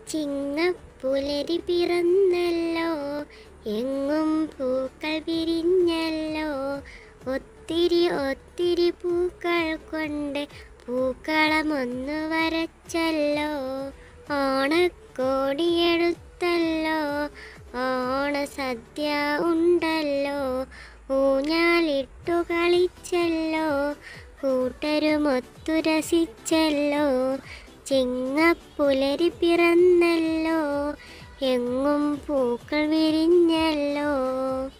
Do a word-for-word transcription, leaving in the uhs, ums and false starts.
ചിങ്ങപ്പുലരി പിറന്നല്ലോ, എങ്ങും പൂക്കൾ വിരിഞ്ഞല്ലോ. ഒത്തിരി ഒത്തിരി പൂക്കൾ കൊണ്ട് പൂക്കളമൊന്നു വരച്ചല്ലോ. ഓണക്കോടിയെടുത്തല്ലോ, ഓണസദ്യ ഉണ്ടല്ലോ. ഊഞ്ഞാലിട്ടു കളിച്ചല്ലോ, കൂട്ടരുമൊത്തു രസിച്ചല്ലോ. ചിങ്ങപ്പുലരി പിറന്നല്ലോ, എങ്ങും പൂക്കൾ വിരിഞ്ഞല്ലോ.